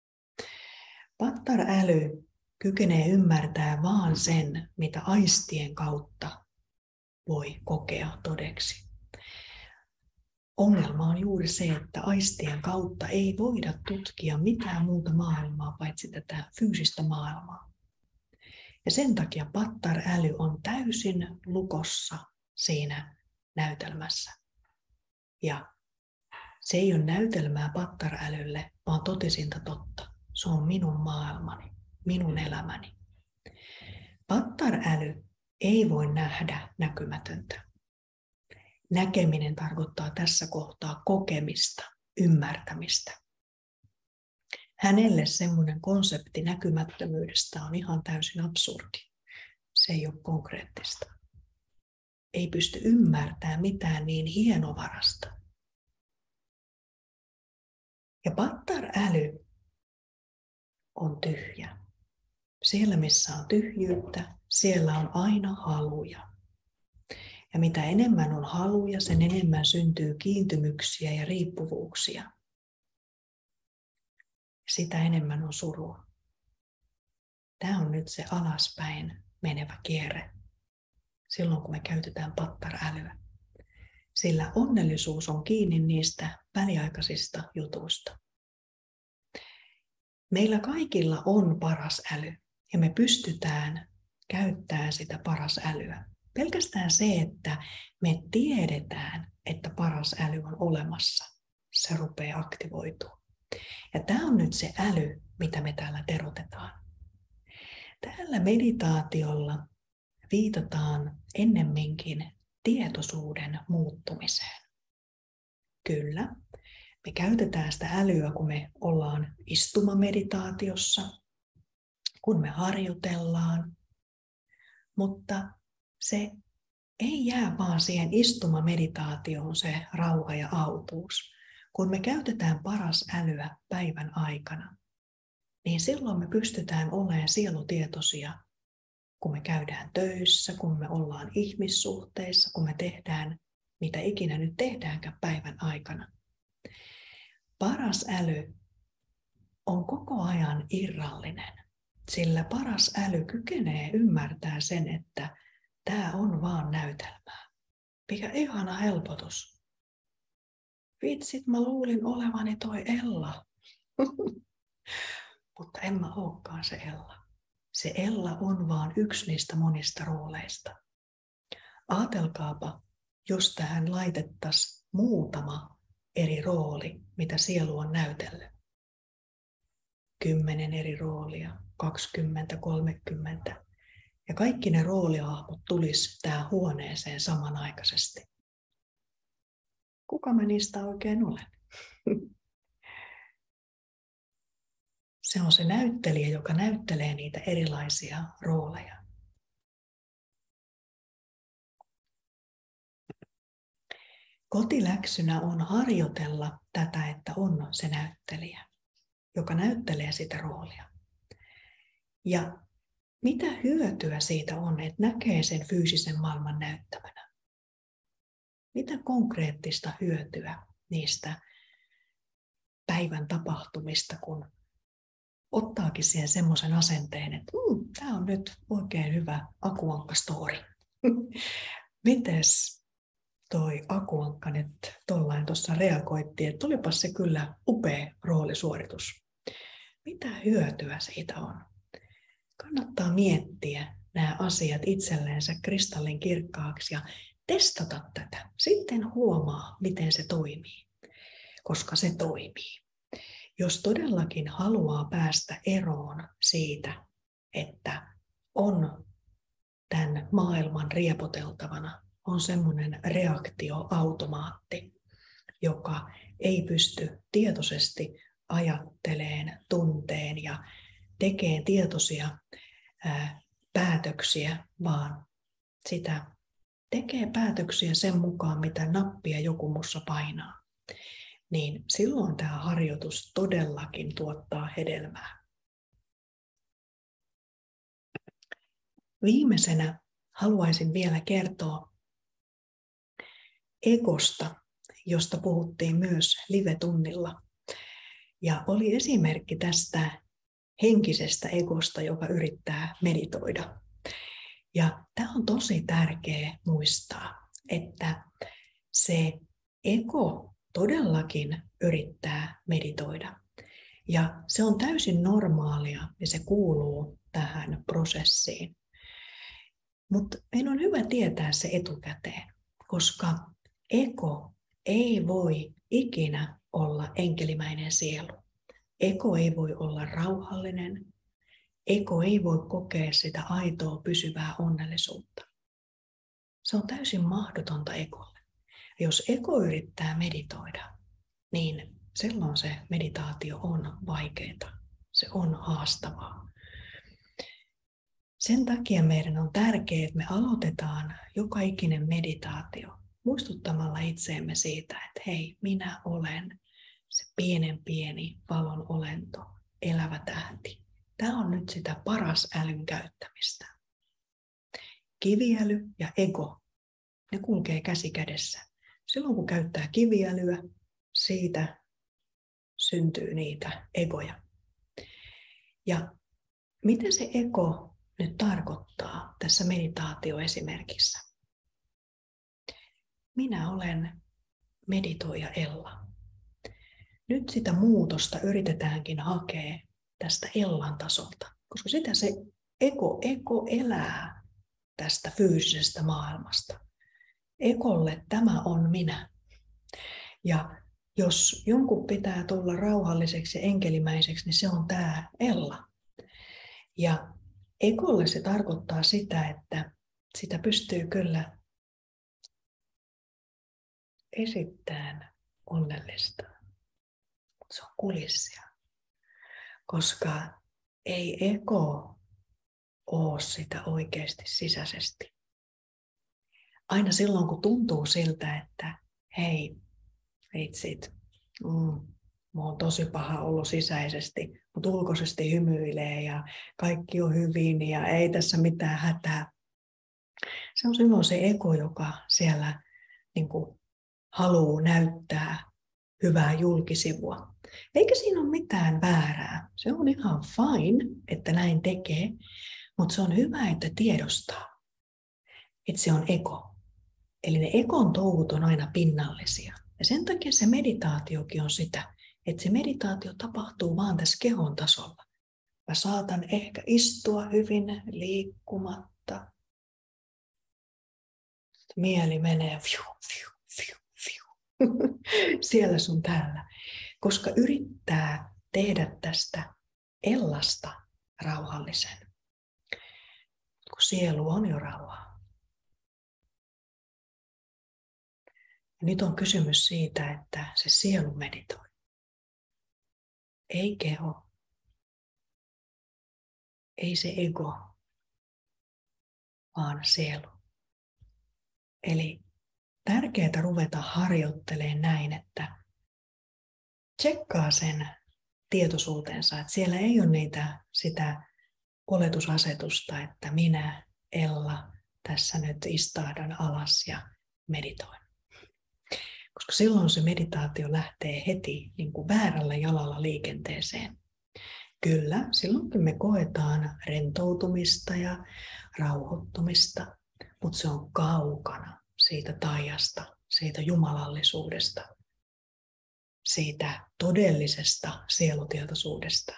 Pattar-äly kykenee ymmärtämään vaan sen, mitä aistien kautta voi kokea todeksi. Ongelma on juuri se, että aistien kautta ei voida tutkia mitään muuta maailmaa paitsi tätä fyysistä maailmaa. Ja sen takia pattar-äly on täysin lukossa siinä näytelmässä. Ja se ei ole näytelmää pattar-älylle, vaan totisinta totta. Se on minun maailmani, minun elämäni. Pattar-äly ei voi nähdä näkymätöntä. Näkeminen tarkoittaa tässä kohtaa kokemista, ymmärtämistä. Hänelle semmoinen konsepti näkymättömyydestä on ihan täysin absurdi. Se ei ole konkreettista. Ei pysty ymmärtämään mitään niin hienovarasta. Ja pattar-äly on tyhjä. Siellä, missä on tyhjyyttä, siellä on aina haluja. Ja mitä enemmän on haluja, sen enemmän syntyy kiintymyksiä ja riippuvuuksia. Sitä enemmän on surua. Tämä on nyt se alaspäin menevä kierre. Silloin kun me käytetään pattar-älyä. Sillä onnellisuus on kiinni niistä väliaikaisista jutuista. Meillä kaikilla on paras äly ja me pystytään käyttämään sitä paras älyä. Pelkästään se, että me tiedetään, että paras äly on olemassa, se rupeaa aktivoitumaan. Ja tämä on nyt se äly, mitä me täällä terotetaan. Tällä meditaatiolla viitataan ennemminkin tietoisuuden muuttumiseen. Kyllä, me käytetään sitä älyä, kun me ollaan istumameditaatiossa, kun me harjoitellaan, mutta se ei jää vaan siihen istumameditaatioon se rauha ja autuus. Kun me käytetään paras älyä päivän aikana, niin silloin me pystytään olemaan sielutietoisia kun me käydään töissä, kun me ollaan ihmissuhteissa, kun me tehdään mitä ikinä nyt tehdäänkään päivän aikana. Paras äly on koko ajan irrallinen, sillä paras äly kykenee ymmärtämään sen, että tämä on vaan näytelmää. Mikä ihana helpotus. Vitsit, mä luulin olevani toi Ella. Mutta en mä olekaan se Ella. Se Ella on vaan yksi niistä monista rooleista. Aatelkaapa, jos tähän laitettaisiin muutama eri rooli, mitä sielu on näytellyt. 10 eri roolia, 20, 30. Ja kaikki ne roolihahmot tulisi tähän huoneeseen samanaikaisesti. Kuka mä niistä oikein olen? Se on se näyttelijä, joka näyttelee niitä erilaisia rooleja. Kotiläksynä on harjoitella tätä, että on se näyttelijä, joka näyttelee sitä roolia. Ja mitä hyötyä siitä on, että näkee sen fyysisen maailman näyttämänä? Mitä konkreettista hyötyä niistä päivän tapahtumista, kun ottaakin siihen semmoisen asenteen, että tämä on nyt oikein hyvä akuankka-story. Mites toi akuankka nyt tollain tuossa reagoittiin, että olipas se kyllä upea roolisuoritus. Mitä hyötyä siitä on? Kannattaa miettiä nämä asiat itselleensä kristallin kirkkaaksi ja testata tätä. Sitten huomaa, miten se toimii, koska se toimii. Jos todellakin haluaa päästä eroon siitä, että on tämän maailman riepoteltavana, on semmoinen reaktioautomaatti, joka ei pysty tietoisesti ajatteleen, tunteen ja tekee tietoisia päätöksiä, vaan sitä tekee päätöksiä sen mukaan, mitä nappia joku mussa painaa. Niin silloin tämä harjoitus todellakin tuottaa hedelmää. Viimeisenä haluaisin vielä kertoa egosta, josta puhuttiin myös live-tunnilla. Ja oli esimerkki tästä henkisestä egosta, joka yrittää meditoida. Ja tämä on tosi tärkeä muistaa, että se ego todellakin yrittää meditoida. Ja se on täysin normaalia ja se kuuluu tähän prosessiin. Mutta meidän on hyvä tietää se etukäteen, koska ego ei voi ikinä olla enkelimäinen sielu. Ego ei voi olla rauhallinen. Ego ei voi kokea sitä aitoa pysyvää onnellisuutta. Se on täysin mahdotonta egolle. Jos ego yrittää meditoida, niin silloin se meditaatio on vaikeaa. Se on haastavaa. Sen takia meidän on tärkeää, että me aloitetaan joka ikinen meditaatio muistuttamalla itseemme siitä, että hei, minä olen se pieni valon olento, elävä tähti. Tämä on nyt sitä paras älyn käyttämistä. Kiviäly ja ego, ne kulkee käsi kädessä. Silloin kun käyttää kiviälyä, siitä syntyy niitä egoja. Ja mitä se ego nyt tarkoittaa tässä meditaatioesimerkissä? Minä olen meditoija Ella. Nyt sitä muutosta yritetäänkin hakea tästä Ellan tasolta, koska sitä se ego elää tästä fyysisestä maailmasta. Egolle tämä on minä. Ja jos jonkun pitää tulla rauhalliseksi ja enkelimäiseksi, niin se on tämä Ella. Ja egolle se tarkoittaa sitä, että sitä pystyy kyllä esittämään onnellista. Mutta se on kulissia. Koska ei ego ole sitä oikeasti sisäisesti. Aina silloin, kun tuntuu siltä, että hei, vitsit, mulla on tosi paha olo sisäisesti, mutta ulkoisesti hymyilee ja kaikki on hyvin ja ei tässä mitään hätää. Se on silloin se ego, joka siellä niin kuin haluaa näyttää hyvää julkisivua. Eikä siinä ole mitään väärää. Se on ihan fine, että näin tekee, mutta se on hyvä, että tiedostaa, että se on ego. Eli ne egon touhut on aina pinnallisia. Ja sen takia se meditaatiokin on sitä, että se meditaatio tapahtuu vaan tässä kehon tasolla. Mä saatan ehkä istua hyvin liikkumatta. Mieli menee siellä sun täällä. Koska yrittää tehdä tästä ellasta rauhallisen. Kun sielu on jo rauhaa. Ja nyt on kysymys siitä, että se sielu meditoi. Ei keho. Ei se ego. Vaan sielu. Eli tärkeää ruveta harjoittelemaan näin, että tsekkaa sen tietoisuutensa, että siellä ei ole sitä oletusasetusta, että minä, Ella, tässä nyt istahdan alas ja meditoin. Koska silloin se meditaatio lähtee heti niin kuin väärällä jalalla liikenteeseen. Kyllä, silloin kun me koetaan rentoutumista ja rauhoittumista, mutta se on kaukana siitä taijasta, siitä jumalallisuudesta, siitä todellisesta sielutietoisuudesta.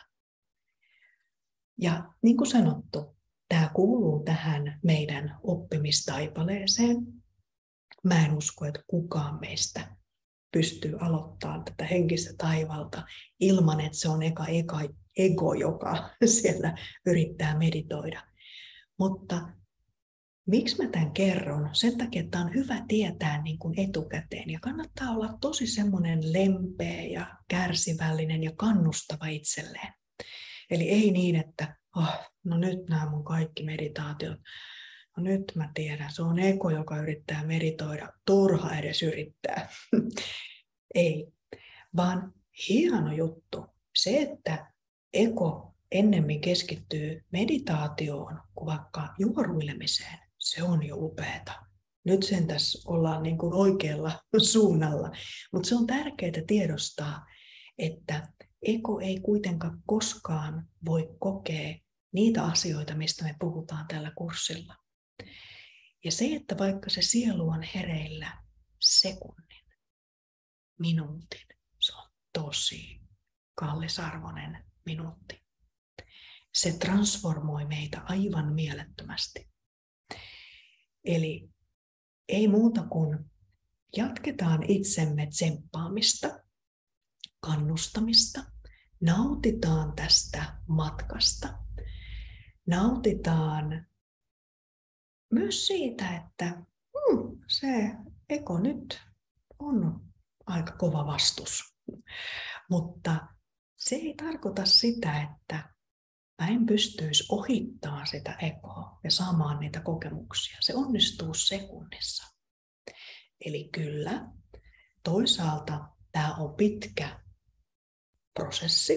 Ja niin kuin sanottu, tämä kuuluu tähän meidän oppimistaipaleeseen. Mä en usko, että kukaan meistä pystyy aloittamaan tätä henkistä taivalta ilman, että se on ego, joka siellä yrittää meditoida. Mutta miksi mä tämän kerron? Sen takia, että on hyvä tietää niin kuin etukäteen ja kannattaa olla tosi semmoinen lempeä ja kärsivällinen ja kannustava itselleen. Eli ei niin, että no nyt nämä mun kaikki meditaatiot, no nyt mä tiedän, se on ego, joka yrittää meditoida, turha edes yrittää. Ei, vaan hieno juttu. Se, että ego ennemmin keskittyy meditaatioon kuin vaikka juoruilemiseen, se on jo upeata. Nyt sen tässä ollaan niin kuin oikealla suunnalla, mutta se on tärkeää tiedostaa, että ego ei kuitenkaan koskaan voi kokea niitä asioita, mistä me puhutaan tällä kurssilla. Ja se, että vaikka se sielu on hereillä sekunnin, minuutin, se on tosi kallisarvoinen minuutti. Se transformoi meitä aivan mielettömästi. Eli ei muuta kuin jatketaan itsemme tsemppaamista, kannustamista, nautitaan tästä matkasta, nautitaan myös siitä, että se ego nyt on aika kova vastus, mutta se ei tarkoita sitä, että mä en pystyisi ohittamaan sitä egoa ja saamaan niitä kokemuksia. Se onnistuu sekunnissa. Eli kyllä, toisaalta tämä on pitkä prosessi.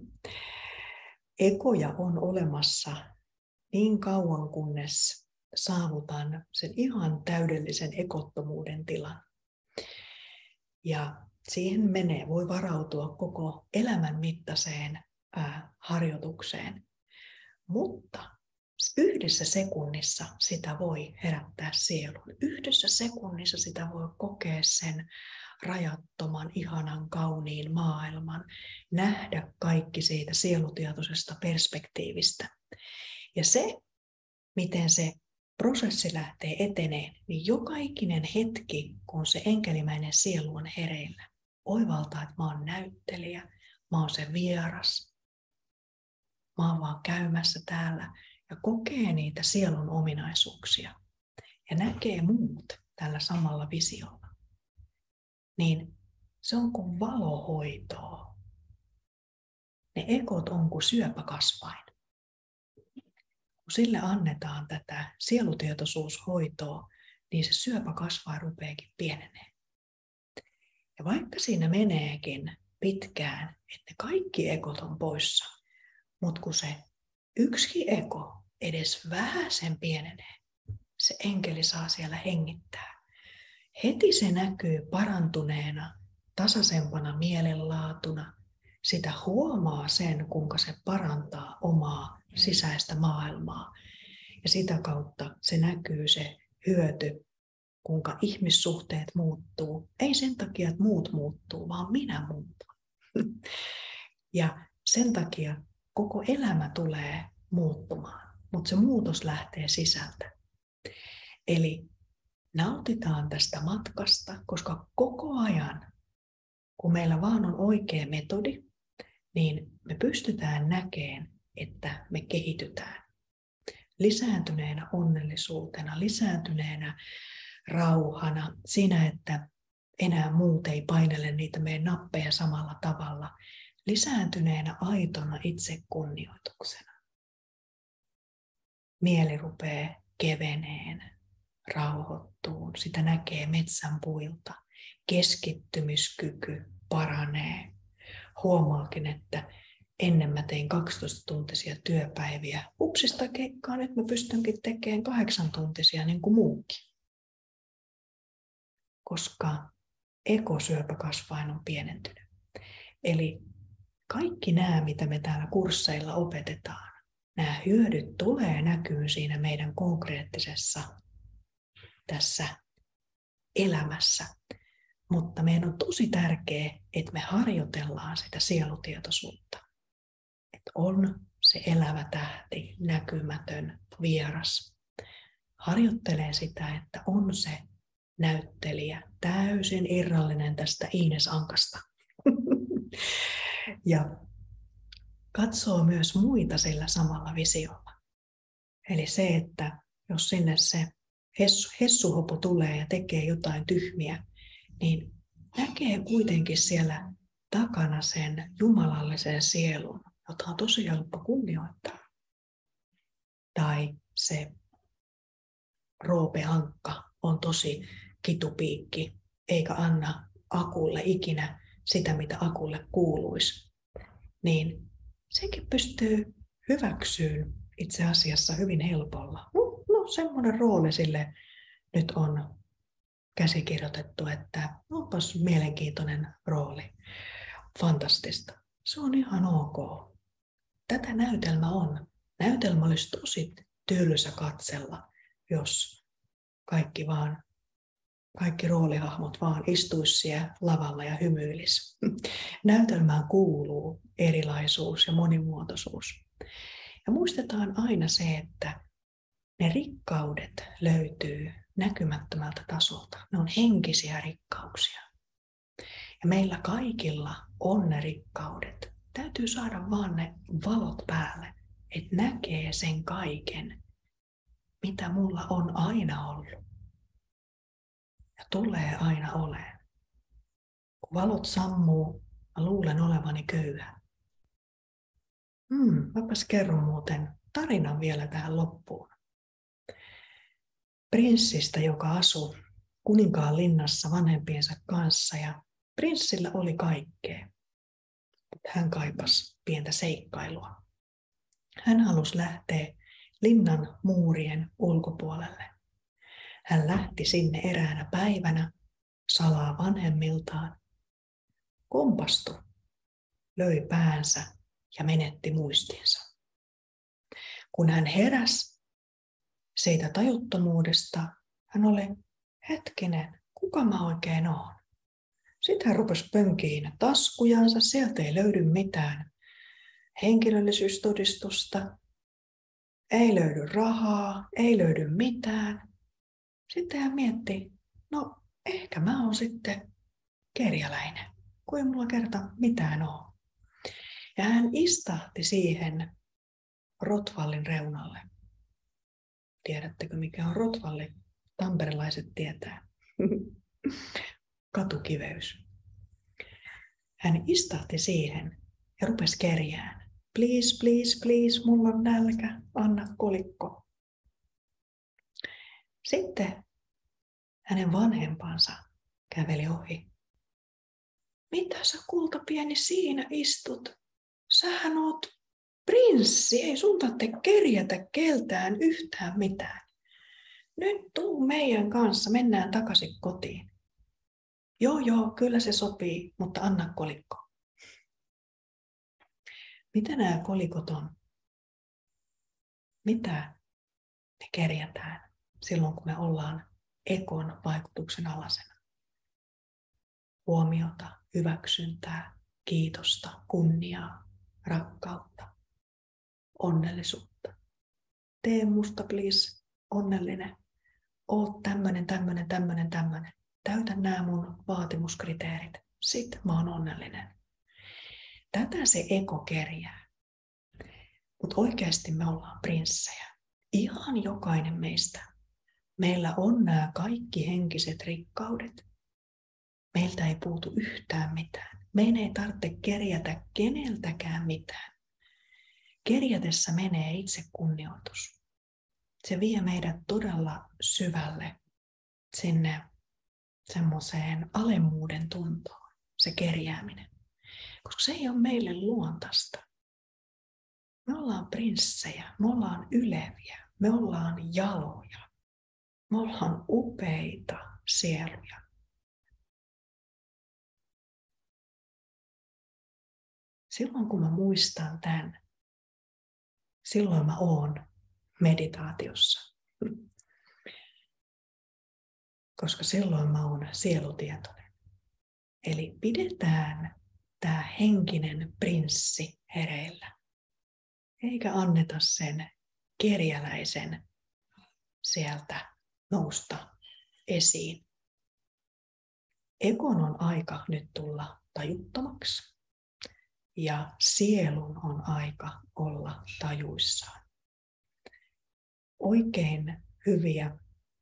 Egoja on olemassa niin kauan, kunnes saavutan sen ihan täydellisen egottomuuden tilan. Ja siihen voi varautua koko elämän mittaiseen harjoitukseen. Mutta yhdessä sekunnissa sitä voi herättää sielun. Yhdessä sekunnissa sitä voi kokea sen rajattoman, ihanan, kauniin maailman. Nähdä kaikki siitä sielutietoisesta perspektiivistä. Ja se, miten se prosessi lähtee eteneen, niin joka ikinen hetki, kun se enkelimäinen sielu on hereillä, oivaltaa, että mä oon näyttelijä, mä oon se vieras, mä oon vaan käymässä täällä ja kokee niitä sielun ominaisuuksia ja näkee muut tällä samalla visiolla. Niin se on kuin valohoitoa. Ne egot on kuin syöpäkasvain. Kun sille annetaan tätä sielutietoisuushoitoa, niin se syöpäkasvain rupeakin pienenee. Ja vaikka siinä meneekin pitkään, että ne kaikki ekot on poissa. Mutta kun se yksi ego edes vähäsen pienenee, se enkeli saa siellä hengittää. Heti se näkyy parantuneena, tasaisempana mielenlaatuna. Sitä huomaa sen, kuinka se parantaa omaa sisäistä maailmaa. Ja sitä kautta se näkyy se hyöty, kuinka ihmissuhteet muuttuu. Ei sen takia, että muut muuttuu, vaan minä muutun. Ja sen takia koko elämä tulee muuttumaan, mutta se muutos lähtee sisältä. Eli nautitaan tästä matkasta, koska koko ajan, kun meillä vaan on oikea metodi, niin me pystytään näkemään, että me kehitytään. Lisääntyneenä onnellisuutena, lisääntyneenä rauhana, siinä, että enää muut ei painele niitä meidän nappeja samalla tavalla, lisääntyneenä aitona itsekunnioituksena. Mieli rupeaa keveneen, rauhoittuun, sitä näkee metsän puilta, keskittymiskyky paranee. Huomaakin, että ennen mä tein 12-tuntisia työpäiviä. Upsista keikkaa, nyt mä pystynkin tekemään 8-tuntisia niin kuin muukin. Koska ekosyöpäkasvain on pienentynyt. Eli kaikki nämä, mitä me täällä kursseilla opetetaan, nämä hyödyt tulee näkyy siinä meidän konkreettisessa tässä elämässä. Mutta meidän on tosi tärkeää, että me harjoitellaan sitä sielutietoisuutta. Että on se elävä tähti, näkymätön, vieras. Harjoittelee sitä, että on se näyttelijä, täysin irrallinen tästä Ines Ankasta. Ja katsoo myös muita sillä samalla visiolla. Eli se, että jos sinne se hessuhopo tulee ja tekee jotain tyhmiä, niin näkee kuitenkin siellä takana sen jumalallisen sielun, jota on tosi helppo kunnioittaa. Tai se Roope Ankka on tosi kitupiikki, eikä anna Akulle ikinä sitä, mitä Akulle kuuluisi. Niin senkin pystyy hyväksyyn itse asiassa hyvin helpolla. No semmoinen rooli sille nyt on käsikirjoitettu, että onpas mielenkiintoinen rooli. Fantastista. Se on ihan ok. Tätä näytelmä on. Näytelmä olisi tosi tylsä katsella, jos kaikki roolihahmot vaan istuisi siellä lavalla ja hymyilisi. Näytelmään kuuluu erilaisuus ja monimuotoisuus. Ja muistetaan aina se, että ne rikkaudet löytyy näkymättömältä tasolta. Ne on henkisiä rikkauksia. Ja meillä kaikilla on ne rikkaudet. Täytyy saada vaan ne valot päälle, että näkee sen kaiken, mitä mulla on aina ollut. Ja tulee aina olemaan. Kun valot sammuu, mä luulen olevani köyhä. Mäpäs kerron muuten tarinan vielä tähän loppuun. Prinssistä, joka asui kuninkaan linnassa vanhempiensa kanssa, ja prinssillä oli kaikkea. Hän kaipasi pientä seikkailua. Hän halusi lähteä linnan muurien ulkopuolelle. Hän lähti sinne eräänä päivänä salaa vanhemmiltaan, kompastui, löi päänsä ja menetti muistinsa. Kun hän heräsi siitä tajuttomuudesta, hän oli, hetkinen, kuka mä oikein oon? Sitten hän rupesi pönkiin taskujansa, sieltä ei löydy mitään henkilöllisyystodistusta, ei löydy rahaa, ei löydy mitään. Sitten hän mietti, no ehkä mä oon sitten kerjäläinen, kun ei mulla kerta mitään ole. Ja hän istahti siihen Rotvallin reunalle. Tiedättekö mikä on Rotvalli? Tamperelaiset tietää. Katukiveys. Hän istahti siihen ja rupesi kerjään. Please, please, please, mulla on nälkä, anna kolikko. Sitten hänen vanhempansa käveli ohi. Mitä sä kultapieni siinä istut? Sähän oot prinssi, ei sun tarvitse kerjätä keltään yhtään mitään. Nyt tuu meidän kanssa, mennään takaisin kotiin. Joo, kyllä se sopii, mutta anna kolikko. Mitä nämä kolikot on? Mitä ne kerjätään silloin, kun me ollaan ekon vaikutuksen alasena? Huomiota, hyväksyntää, kiitosta, kunniaa, rakkautta, onnellisuutta. Tee musta please onnellinen. Oot tämmönen. Täytä nämä mun vaatimuskriteerit. Sitten mä oon onnellinen. Tätä se ego kerjää. Mutta oikeasti me ollaan prinssejä. Ihan jokainen meistä. Meillä on nämä kaikki henkiset rikkaudet. Meiltä ei puutu yhtään mitään. Meidän ei tarvitse kerjätä keneltäkään mitään. Kerjätessä menee itsekunnioitus. Se vie meidät todella syvälle sinne semmoiseen alemmuuden tuntoon, se kerjääminen. Koska se ei ole meille luontaista. Me ollaan prinssejä, me ollaan yleviä, me ollaan jaloja, me ollaan upeita sieluja. Silloin kun mä muistan tämän, silloin mä oon meditaatiossa. Koska silloin mä oon sielutietoinen. Eli pidetään tämä henkinen prinssi hereillä. Eikä anneta sen kerjäläisen sieltä nousta esiin. Egon on aika nyt tulla tajuttomaksi. Ja sielun on aika olla tajuissaan. Oikein hyviä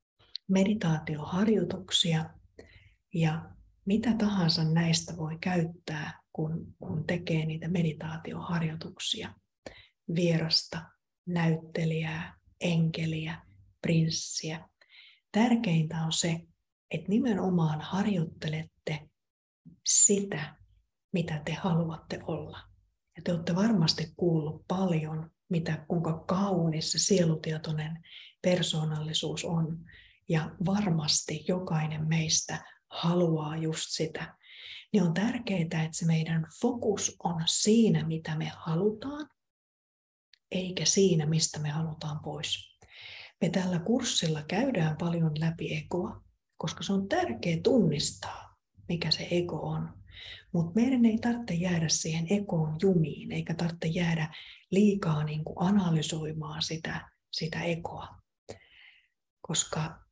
meditaatioharjoituksia ja mitä tahansa näistä voi käyttää, kun tekee niitä meditaatioharjoituksia. Vierasta, näyttelijää, enkeliä, prinssiä. Tärkeintä on se, että nimenomaan harjoittelette sitä, mitä te haluatte olla. Ja te olette varmasti kuullut paljon, kuinka kaunis se sielutietoinen persoonallisuus on. Ja varmasti jokainen meistä haluaa just sitä. Niin on tärkeää, että se meidän fokus on siinä, mitä me halutaan, eikä siinä, mistä me halutaan pois. Me tällä kurssilla käydään paljon läpi egoa, koska se on tärkeää tunnistaa, mikä se ego on. Mutta meidän ei tarvitse jäädä siihen egoon jumiin, eikä tarvitse jäädä liikaa analysoimaan sitä egoa. Koska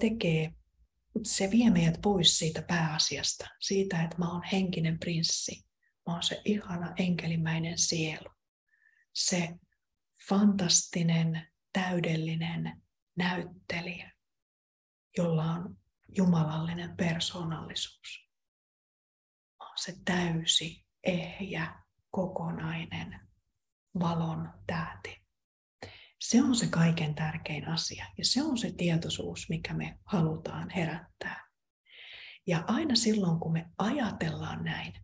se vie meidät pois siitä pääasiasta, siitä, että mä oon henkinen prinssi. Mä oon se ihana enkelimäinen sielu. Se fantastinen, täydellinen näyttelijä, jolla on jumalallinen persoonallisuus. Mä oon se täysi, ehjä, kokonainen valon tähti. Se on se kaiken tärkein asia ja se on se tietoisuus, mikä me halutaan herättää. Ja aina silloin, kun me ajatellaan näin,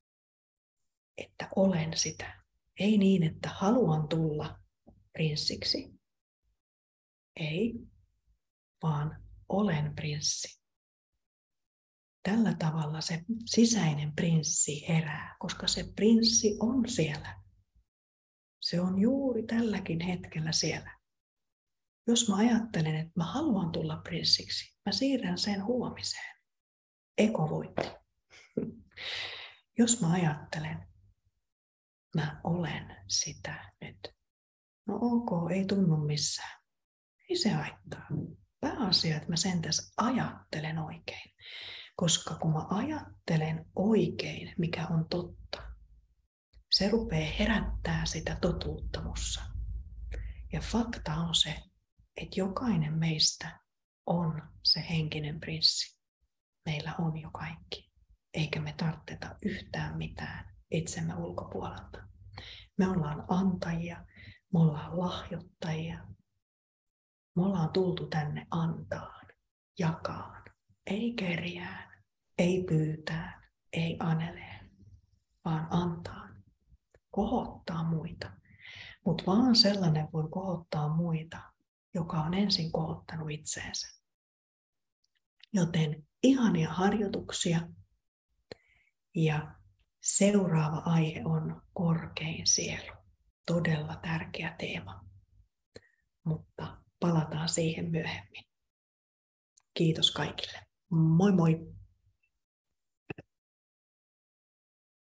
että olen sitä, ei niin, että haluan tulla prinssiksi, ei, vaan olen prinssi. Tällä tavalla se sisäinen prinssi herää, koska se prinssi on siellä. Se on juuri tälläkin hetkellä siellä. Jos mä ajattelen, että mä haluan tulla prinssiksi, mä siirrän sen huomiseen. Ego voitti. Jos mä ajattelen, mä olen sitä nyt. No ok, ei tunnu missään. Ei se haittaa. Pääasia, että mä sentäs ajattelen oikein. Koska kun mä ajattelen oikein, mikä on totta, se rupeaa herättää sitä totuutta mussa. Ja fakta on se, että jokainen meistä on se henkinen prinssi. Meillä on jo kaikki. Eikä me tarvita yhtään mitään itsemme ulkopuolelta. Me ollaan antajia, me ollaan lahjoittajia. Me ollaan tultu tänne antaan, jakaan, ei kerjään, ei pyytään, ei aneleen. vaan antaa, kohottaa muita. Mutta vaan sellainen voi kohottaa muita, joka on ensin kohottanut itseensä. Joten ihania harjoituksia. Ja seuraava aihe on korkein sielu. Todella tärkeä teema. Mutta palataan siihen myöhemmin. Kiitos kaikille. Moi moi!